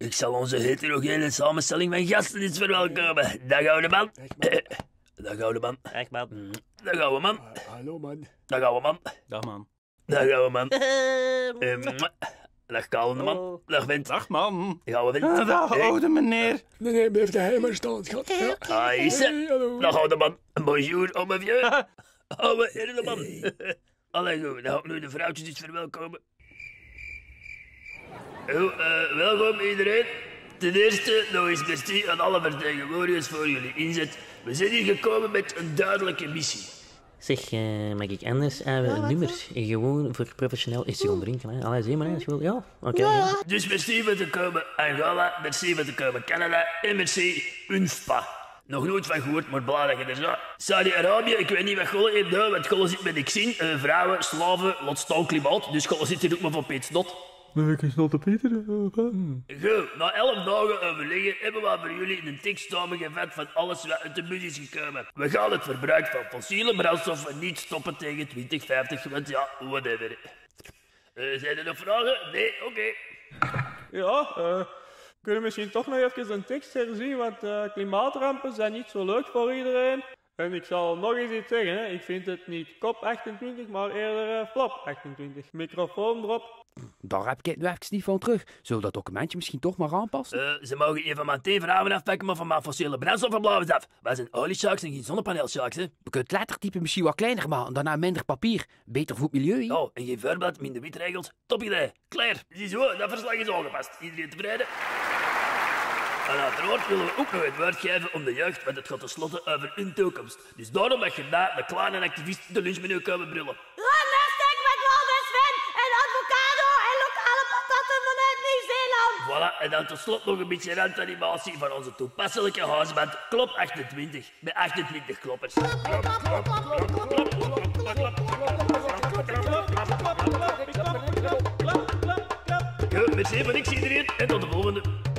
Ik zal onze heterogene samenstelling van gasten eens verwelkomen. Dag oude man. Dag oude man. Echt, man. Dag oude man. Hallo man. Dag oude man. Dag, man. Dag oude man. Dag kalende man. Oh. Dag vent. Dag, man. Dag oude vent. Dag, oude meneer. Nee, blijf daar maar staan, schat. Ja. Ah, is ze. Hey, hallo. Dag oude man. Bonjour, oude vieux. Oude heerlijke man. Allee goed, dan ga ik nu de vrouwtjes eens verwelkomen. Welkom iedereen. Ten eerste nog eens merci aan alle vertegenwoordigers voor jullie inzet. We zijn hier gekomen met een duidelijke missie. Zeg, mag ik anders een nummer? Gewoon voor professioneel is gewoon drinken, hè? Allee, zie maar, als je wil. Ja, oké. Ja. Dus merci voor te komen Angola, merci voor te komen Canada en merci UNFPA. Nog nooit van gehoord, maar blij dat je er bent. Saudi-Arabië, ik weet niet wat Golle heeft gedaan, want Golle zit met ik zien. Vrouwen, slaven, laat staan klimaat, dus Golle zit hier ook maar van Piet Snot. Ik is nog te Peter. Goed, na 11 dagen overleggen hebben we voor jullie een tekst samengevat van alles wat uit de bus is gekomen. We gaan het verbruik van fossiele brandstoffen niet stoppen tegen 2050, want ja, whatever. Zijn er nog vragen? Nee? Oké. Ja, kunnen we misschien toch nog even een tekst herzien, want klimaatrampen zijn niet zo leuk voor iedereen. En ik zal nog eens iets zeggen, hè. Ik vind het niet kop 28, maar eerder flop 28. Microfoon erop. Daar heb ik het nu even niet van terug. Zullen we dat documentje misschien toch maar aanpassen? Ze mogen even mijn vrouwen afpakken, maar van mijn fossiele brandstoffen blijven ze af. Wij zijn oliesharks en geen zonnepaneelsharks, hè. We kunnen het lettertype misschien wat kleiner maken en daarna minder papier. Beter voor het milieu, hè? Oh, en geen vuurblad, minder witregels. Top idee. Klaar. Ziezo, dat verslag is aangepast. Iedereen tevreden? En uiteraard willen we ook nog het woord geven om de jeugd, want het gaat tenslotte over hun toekomst. Dus daarom mag je daar de kleine activist de lunchmenu komen brullen. Randestek met Walvis Sven en avocado en lokale patatten vanuit Nieuw-Zeeland. Voilà, en dan tot slot nog een beetje randanimatie van onze toepasselijke huisband Klop 28, met 28 kloppers. Goed, merci voor niks iedereen en tot de volgende.